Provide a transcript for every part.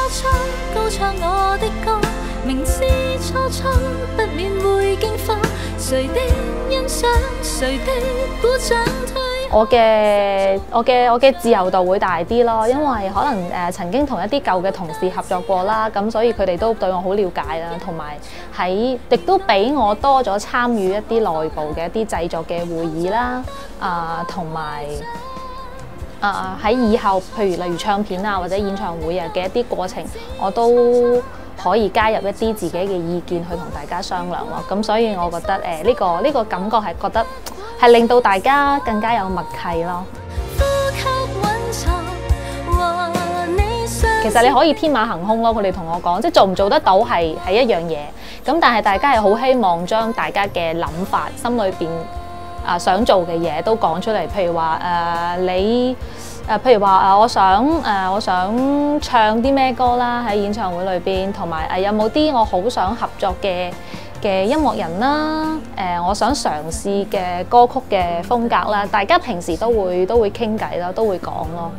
初高唱我的歌，明知初衷不免會驚慌，誰的欣賞，誰的鼓掌推。 我嘅自由度會大啲咯，因為可能曾經同一啲舊嘅同事合作過啦，咁所以佢哋都對我好了解啦，同埋亦都俾我多咗參與一啲內部嘅一啲製作嘅會議啦，同埋喺以後譬如例如唱片啊或者演唱會啊嘅一啲過程，我都可以加入一啲自己嘅意見去同大家商量咯。咁所以我覺得呢個感覺係覺得係令到大家更加有默契咯。其實你可以天馬行空咯，佢哋同我講，即係做唔做得到係一樣嘢。咁但係大家係好希望將大家嘅諗法、心裏邊想做嘅嘢都講出嚟。譬如話我想唱啲咩歌啦喺演唱會裏邊，同埋有冇啲我好想合作嘅音樂人啦，我想嘗試嘅歌曲嘅風格啦，大家平時都會傾偈啦，都會講咯，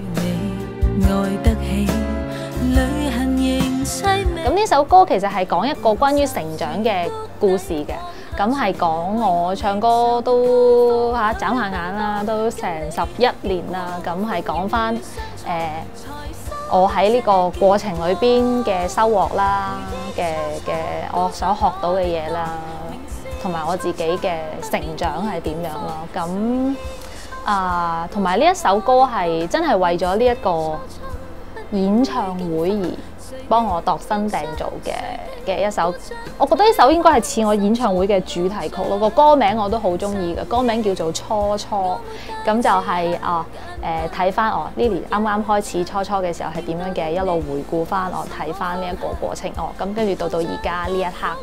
咁呢首歌其實係講一個關於成長嘅故事嘅，咁係講我唱歌都眨下眼啦，都成11年啦，咁係講返我喺呢個過程裏邊嘅收穫啦，我想學到嘅嘢啦，同埋我自己嘅成長係點樣咯。咁同埋呢一首歌係真係為咗呢一個演唱會而幫我度身訂造嘅一首，我覺得呢首應該係似我演唱會嘅主題曲咯。個歌名我都好中意嘅，歌名叫做《初初》，咁就係睇翻Lily 啱啱開始初初嘅時候係點樣嘅，一路回顧翻睇翻呢一個過程咁跟住到而家呢一刻。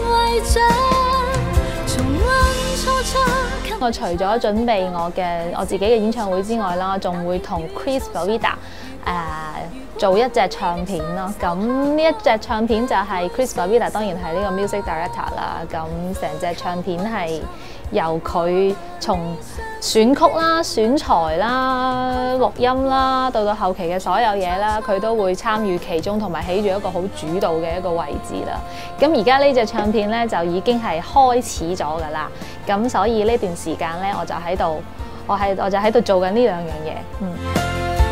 我除咗準備我自己嘅演唱會之外啦，仲會同 Chris Bavida做一隻唱片咯。咁呢一隻唱片就係 Chris Bavida 當然係呢個 music director 啦。咁成隻唱片係由佢從選曲啦、選材啦、錄音啦，到後期嘅所有嘢啦，佢都會參與其中，同埋起住一個好主導嘅一個位置啦。咁而家呢隻唱片咧就已經係開始咗㗎啦。咁所以呢段時間咧，我就喺度做緊呢兩樣嘢。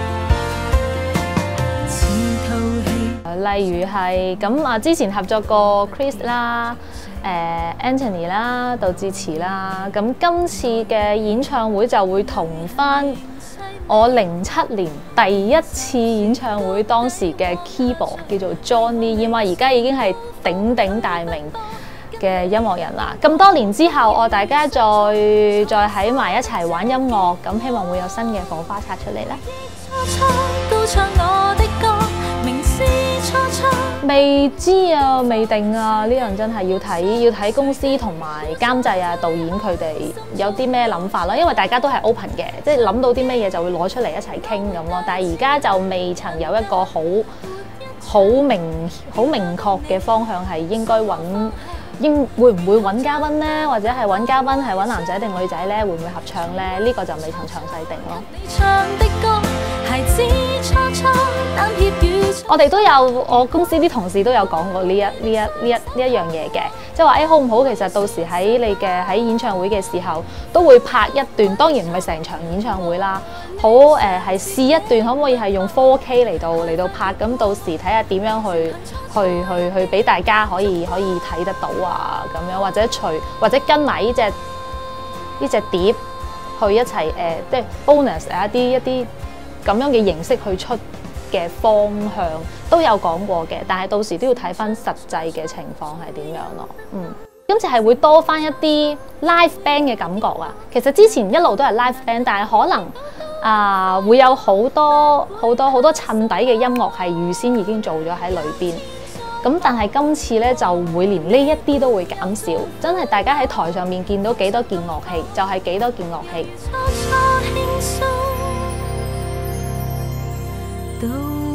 例如係咁之前合作過 Chris 啦、Anthony 啦、杜自持啦，咁今次嘅演唱會就會同翻我07年第一次演唱會當時嘅 keyboard 叫做 Johnny Yim，而家已經係鼎鼎大名嘅音樂人啦。咁多年之後，大家再喺埋一齊玩音樂，咁希望會有新嘅火花擦出嚟啦。未知啊，未定啊，呢樣真係要睇公司同埋監製啊、導演佢哋有啲咩諗法啦。因為大家都係 open 嘅，即係諗到啲咩嘢就會攞出嚟一齊傾咁咯。但係而家就未曾有一個好明確嘅方向，係應該會唔會揾嘉賓呢？或者係揾嘉賓係揾男仔定女仔呢？會唔會合唱呢？呢個就未曾詳細定咯。我哋都有，我公司啲同事都有講過呢一樣嘢嘅，即係話好唔好？其實到時喺演唱會嘅時候都會拍一段，當然唔係成場演唱會啦。好係試一段，可唔可以係用 4K 嚟到拍？咁到時睇下點樣去俾大家可以睇得到啊咁樣，或者跟埋呢隻碟去一齊即係 bonus 一啲咁樣嘅形式去出嘅方向都有講過嘅，但係到時都要睇翻實際嘅情況係點樣咯。今次係會多翻一啲 live band 嘅感覺啊。其實之前一路都係 live band， 但係可能會有好多襯底嘅音樂係預先已經做咗喺裏邊。咁但係今次咧就會連呢一啲都會減少，真係大家喺台上面見到幾多件樂器，就係幾多件樂器。